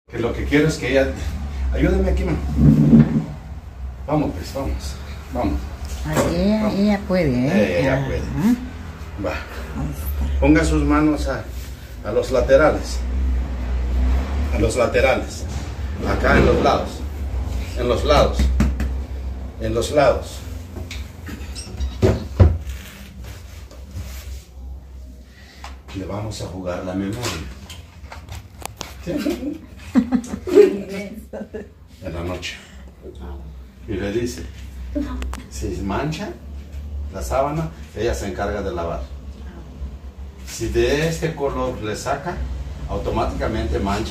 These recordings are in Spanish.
Que lo que quiero es que ella... Ayúdame aquí, man. Vamos, pues, vamos. Vamos. Ella puede, ¿eh? Ella puede. Va. Ponga sus manos a los laterales. A los laterales. Acá en los lados. En los lados. En los lados. Le vamos a jugar la memoria. ¿Sí? En la noche. Y le dice, si mancha la sábana, ella se encarga de lavar. Si de este color le saca, automáticamente mancha.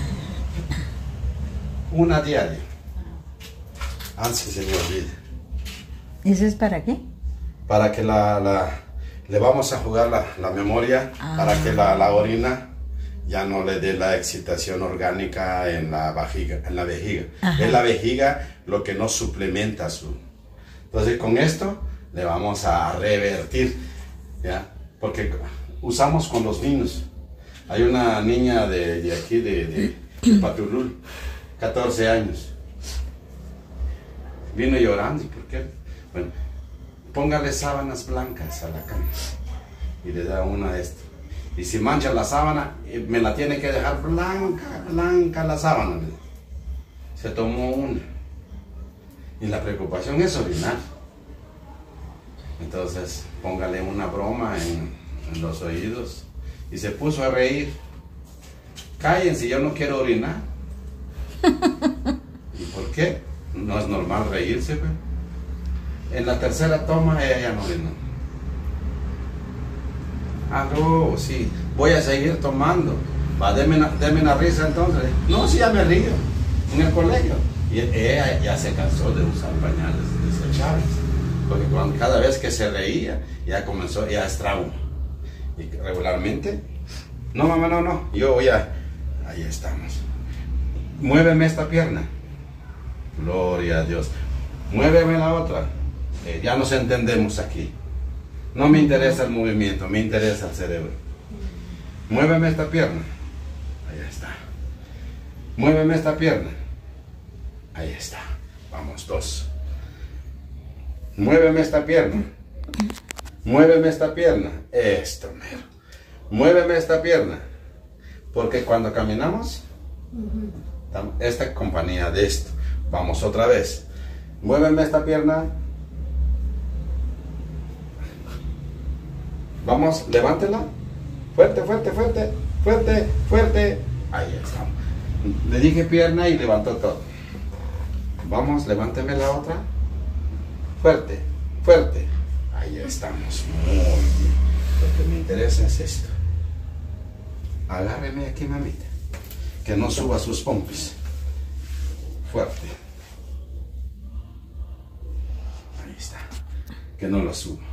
Una diaria. Antes que se me olvide. ¿Eso es para qué? Para que le vamos a jugar la memoria, para que la orina ya no le dé la excitación orgánica en la vejiga. Ajá. Es la vejiga lo que nos suplementa su. Entonces con esto le vamos a revertir, ¿ya? Porque usamos con los niños. Hay una niña de aquí, de Patulul, 14 años. Vino llorando, ¿y por qué? Bueno, póngale sábanas blancas a la cama y le da una de estas. Y si mancha la sábana, me la tiene que dejar blanca, blanca la sábana. Se tomó una. Y la preocupación es orinar. Entonces, póngale una broma en los oídos. Y se puso a reír. Cállense, yo no quiero orinar. ¿Y por qué? No es normal reírse, pues. En la tercera toma, ella ya no orinó. Ah, no, sí, voy a seguir tomando. Va, deme una risa entonces. No, sí, ya me río. En el colegio. Y ella ya se cansó de usar pañales desechables. Porque cada vez que se reía, ya comenzó, ya es trauma. Y regularmente, no, mamá, no, yo voy a... Ahí estamos. Muéveme esta pierna. Gloria a Dios. Muéveme la otra. Ya nos entendemos aquí. No me interesa el movimiento, me interesa el cerebro. Muéveme esta pierna. Ahí está. Muéveme esta pierna. Ahí está. Vamos, dos. Muéveme esta pierna. Muéveme esta pierna. Esto, mero. Muéveme esta pierna. Porque cuando caminamos, esta compañía de esto. Vamos otra vez. Muéveme esta pierna. Vamos, levántela. Fuerte, fuerte, fuerte. Fuerte, fuerte. Ahí estamos. Le dije pierna y levantó todo. Vamos, levánteme la otra. Fuerte, fuerte. Ahí estamos. Muy bien. Lo que me interesa es esto. Agárreme aquí, mamita. Que no suba sus pompis. Fuerte. Ahí está. Que no lo suba.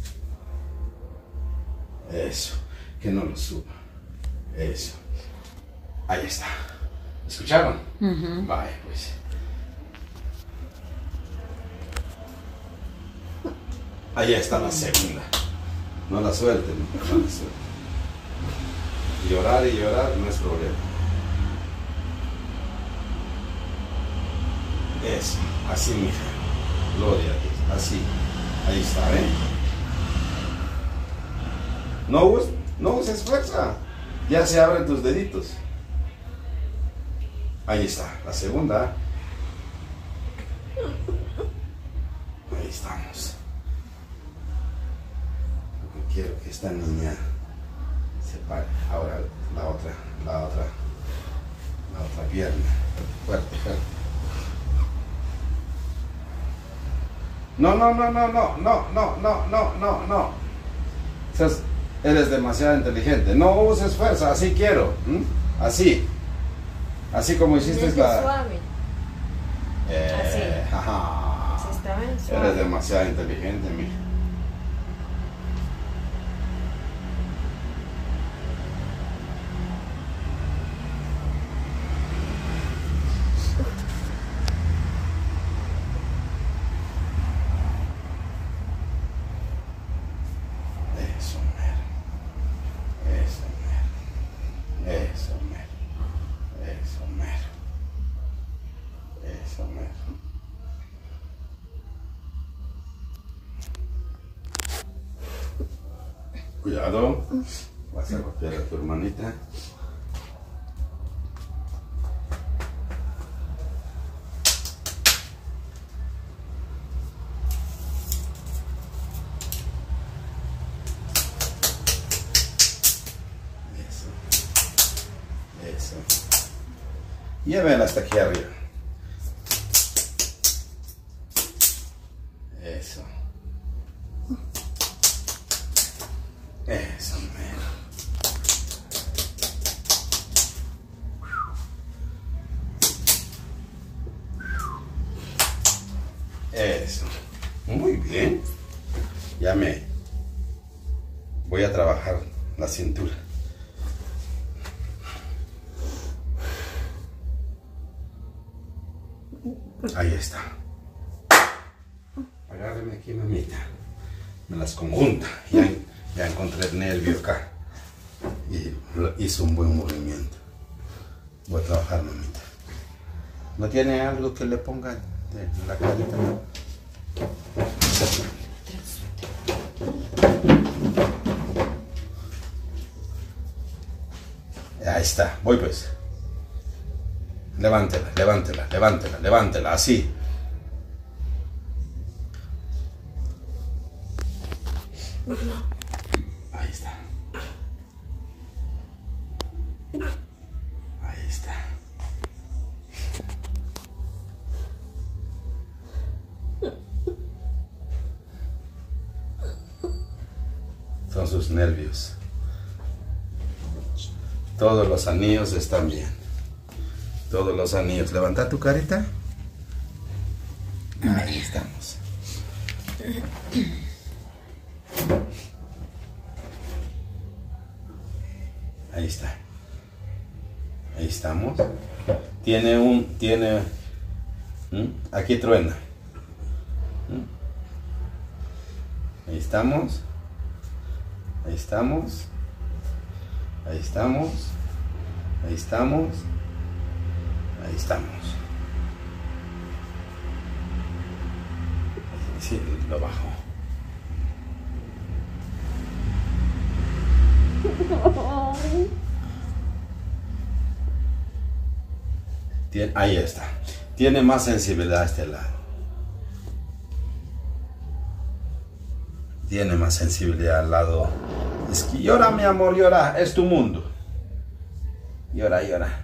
Eso. Que no lo suba. Eso. Ahí está. ¿Escucharon? Vaya, pues. Ahí está la segunda. No la suelten, no la suelten. Llorar y llorar no es problema. Eso, así, mija. Gloria a Dios. Así. Ahí está, ¿ven? No uses fuerza. Ya se abren tus deditos. Ahí está, la segunda. Ahí estamos. Quiero que esta niña se pare. Ahora la otra pierna. Fuerte, fuerte. No. Eres demasiado inteligente. No uses fuerza, así quiero. Así. Así como hiciste la... Suave. Así. Ajá. Así está bien, suave. Eres demasiado inteligente, mija. Eso, mero. Eso, mero. Eso, mero. Cuidado, vas a golpear a tu hermanita. Eso. Llévenla hasta aquí arriba. Eso. Eso, mero. Eso. Muy bien. Ya me voy a trabajar la cintura. Ahí está. Agárreme aquí, mamita. Me las conjunta. Ya encontré el nervio acá. Y hizo un buen movimiento. Voy a trabajar, mamita. ¿No tiene algo que le ponga en la carita? Ahí está. Voy pues. Levántela, levántela, levántela, levántela, así. Ahí está. Ahí está. Son sus nervios. Todos los anillos están bien. Todos los anillos. Levanta tu carita. Ahí estamos. Ahí está. Ahí estamos. Aquí truena. Ahí estamos. Ahí estamos. Ahí estamos. Ahí estamos. Ahí estamos. Sí, lo bajo. Ahí está. Tiene más sensibilidad a este lado. Tiene más sensibilidad al lado. Es que llora, mi amor, llora. Es tu mundo. Llora, llora.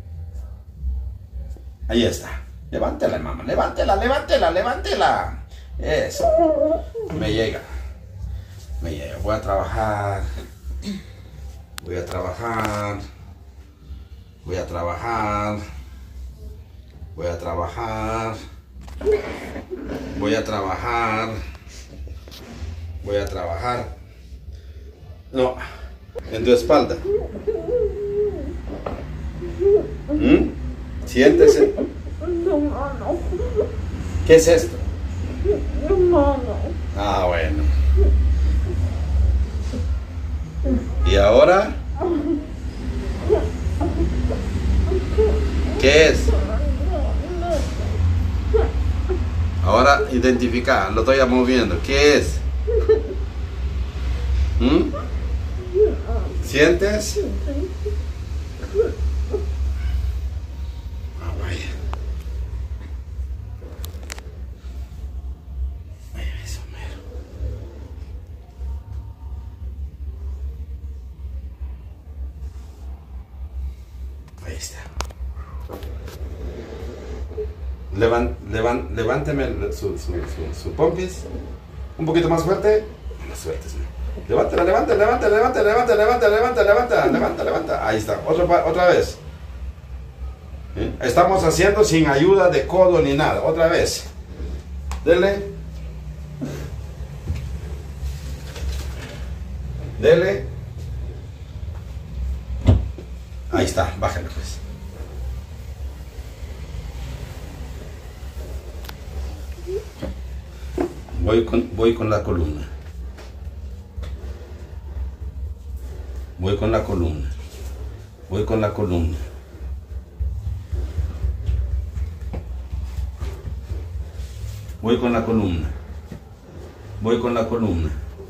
Ahí está. Levántela, mamá. Levántela, levántela, levántela. Eso. Me llega. Me llega. Voy a trabajar. Voy a trabajar. Voy a trabajar. Voy a trabajar. Voy a trabajar. Voy a trabajar. No. En tu espalda. Siéntese. ¿Qué es esto? Ah, bueno. ¿Y ahora? ¿Qué es? Ahora identifica, lo estoy moviendo. ¿Qué es? ¿Sientes? Ah, vaya. Vaya, eso mero. Ahí está. Levánteme su pompis. Un poquito más fuerte. Más fuerte, sí. Levántala, levanta. Ahí está, otra vez. Estamos haciendo sin ayuda de codo ni nada. Otra vez. Dele. Dele. Ahí está, bájale pues. Voy con la columna. Voy con la columna. Voy con la columna. Voy con la columna. Voy con la columna.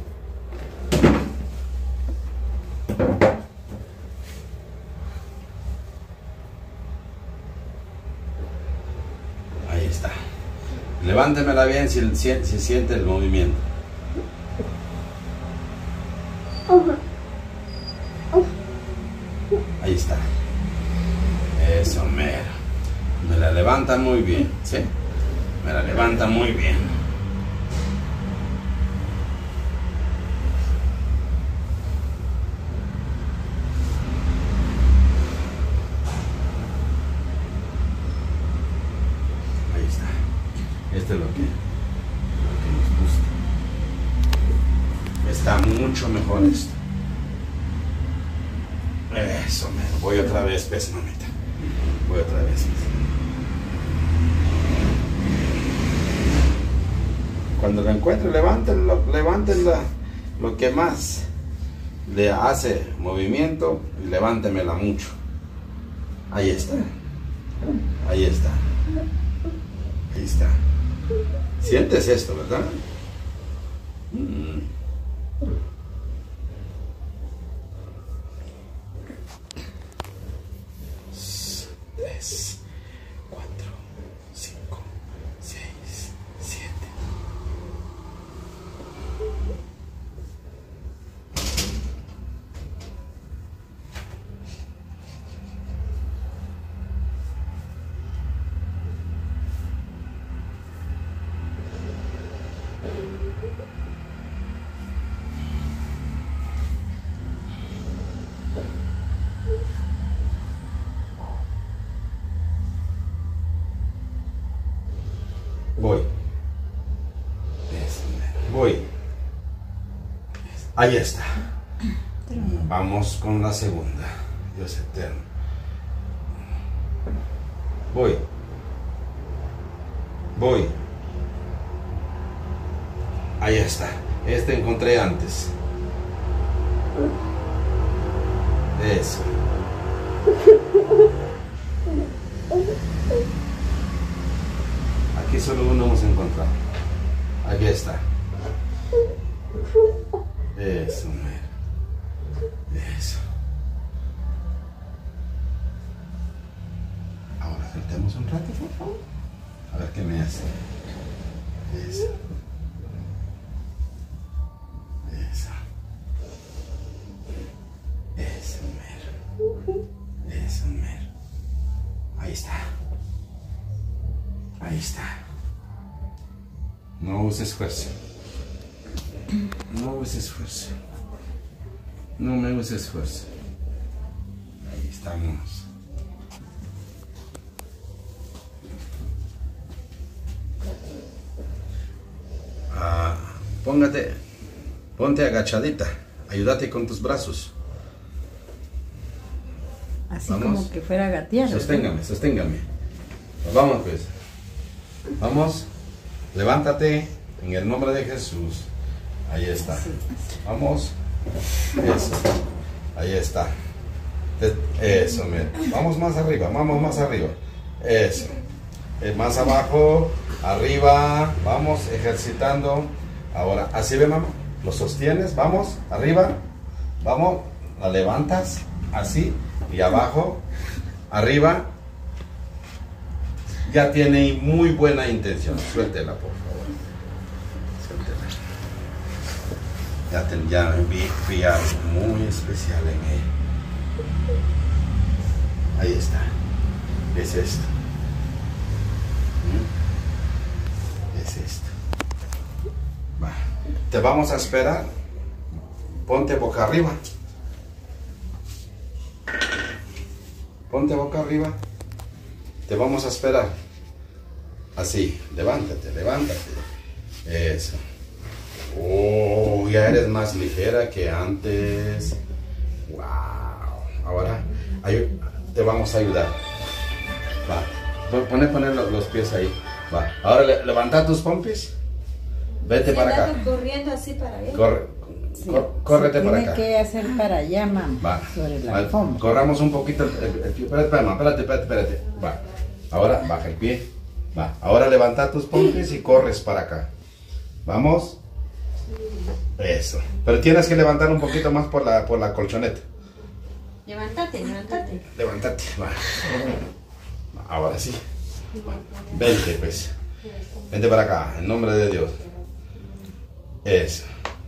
Ahí está. Levántemela bien si siente el movimiento. Ahí está. Eso, mero. Me la levantan muy bien, ¿sí? Me la levantan muy bien. Ahí está. Esto es lo que nos gusta. Está mucho mejor esto. Eso, mero. Voy otra vez, pues, mamita. Voy otra vez. Cuando lo encuentre, levanten lo que más le hace movimiento y levántemela mucho. Ahí está. Ahí está. Ahí está. Sientes esto, ¿verdad? Voy. Voy. Ahí está. Vamos con la segunda. Dios eterno. Voy. Voy. Ahí está. Este encontré antes. Eso. Aquí solo uno hemos encontrado. Aquí está. Eso, mero. Eso. Ahora saltemos un rato, por favor. A ver qué me hace. Eso. Eso. Eso, mero. Eso, mero. Ahí está. Ahí está. No uses esfuerzo. No uses esfuerzo. No me uses esfuerzo. Ahí estamos. Ponte agachadita. Ayúdate con tus brazos. Así Vamos. como que fuera a gatear. Sosténgame, sosténgame. Vamos pues. Vamos. Levántate en el nombre de Jesús. Ahí está. Vamos. Eso. Ahí está. Eso, mira. Vamos más arriba, vamos más arriba. Eso. Más abajo, arriba. Vamos ejercitando. Ahora, así ve, mamá. Lo sostienes, vamos, arriba. Vamos, la levantas. Así. Y abajo, arriba. Ya tiene muy buena intención. Suéltela, por favor. Suéltela. Ya vi algo muy especial en ella. Ahí está. Es esto. Es esto. Va. Te vamos a esperar. Ponte boca arriba. Ponte boca arriba. Te vamos a esperar. Así, levántate, levántate. Eso. Oh, ya eres más ligera que antes. Wow. Ahora te vamos a ayudar. Va. Poner los pies ahí. Va. Ahora levanta tus pompis. Vete para acá. Corriendo así para allá. Córrete para acá. Tiene que hacer para allá, mamá. Va. Sobre la alfombra. Corramos un poquito el pie. Espérate, mamá. Espérate. Va. Ahora baja el pie. Va, ahora levanta tus pompis y corres para acá. ¿Vamos? Eso. Pero tienes que levantar un poquito más por la colchoneta. Levántate, levántate. Levántate, va. Ahora sí. Vente, pues. Vente para acá, en nombre de Dios. Eso.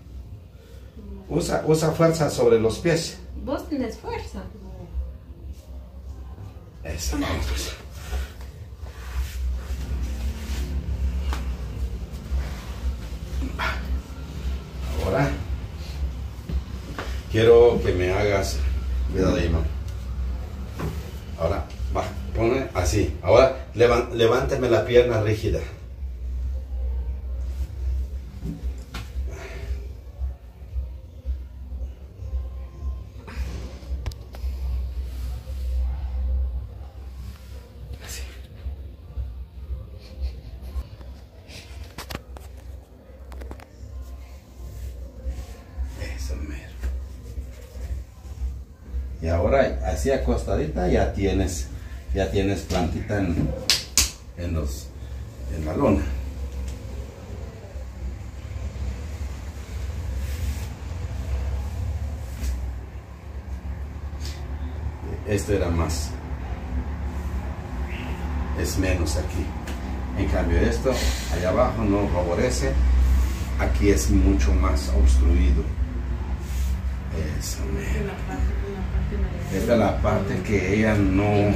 Usa fuerza sobre los pies. Vos tenés fuerza. Eso, vamos pues. Ahora quiero que me hagas, cuidado ahí, mamá. Ahora, va, pone así. Ahora levántame la pierna rígida. Así. Eso mero. Y ahora así acostadita ya tienes plantita en la lona. Esto era más, es menos aquí. En cambio esto allá abajo no favorece, aquí es mucho más obstruido. Eso, mero. Esta es la parte que ella no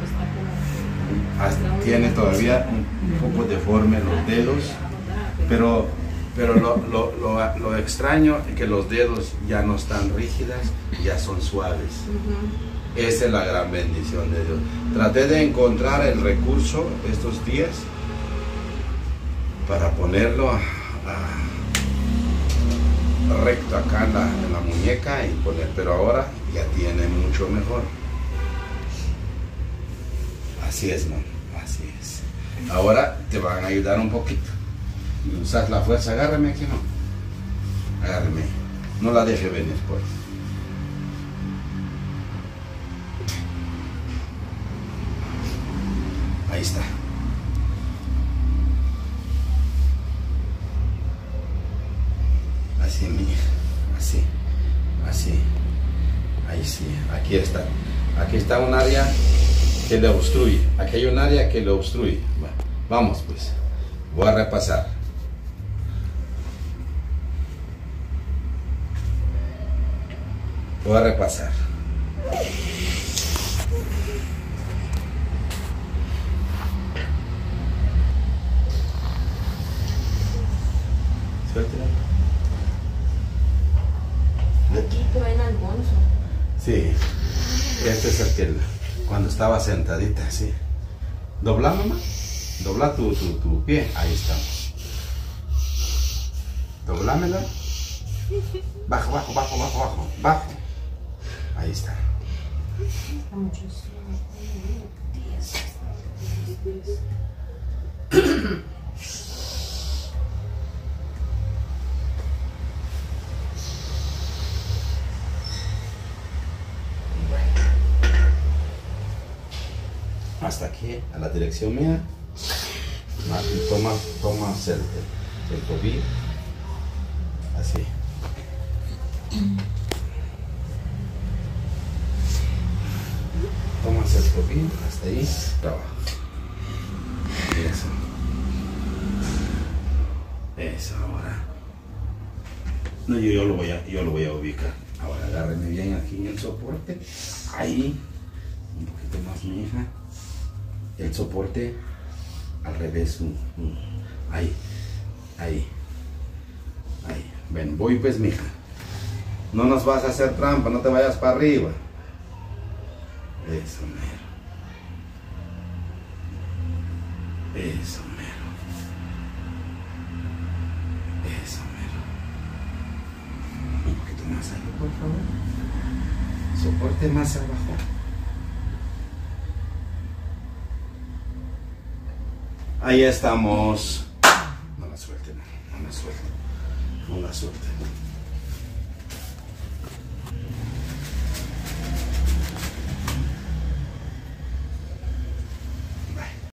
tiene todavía un poco deforme los dedos, pero lo extraño es que los dedos ya no están rígidas, ya son suaves. Esa es la gran bendición de Dios. Traté de encontrar el recurso estos días para ponerlo recto acá en la muñeca y poner, pero ahora ya tiene mucho mejor. Así es, man, así es. Ahora te van a ayudar un poquito. Usas la fuerza, agárrame aquí, no. Agárrame, no la deje venir, pues. Ahí está. Así, mi hija, así, así, ahí sí, aquí está. Aquí está un área que le obstruye, aquí hay un área que le obstruye. Bueno, vamos pues, voy a repasar. Voy a repasar. Suéltela. Aquí truena el bonzo. Sí, este es el que cuando estaba sentadita, sí. Dobla, mamá. Dobla tu pie. Ahí estamos. Doblámela. Bajo, bajo, bajo, bajo, bajo. Bajo. Ahí está. Hasta aquí, a la dirección mía. Tomas el tobillo. Así. Tomas el tobillo, hasta ahí, trabaja. Eso. Eso, ahora. No, yo lo voy a ubicar. Ahora agárreme bien aquí en el soporte. Ahí. Un poquito más, mi hija. El soporte al revés. Ahí. Ahí. Ahí. Ven, voy pues, mija. No nos vas a hacer trampa, no te vayas para arriba. Eso, mero. Eso, mero. Eso, mero. Un poquito más ahí, por favor. Soporte más abajo. Ahí estamos. No la suelte, no la suelte. No la suelte.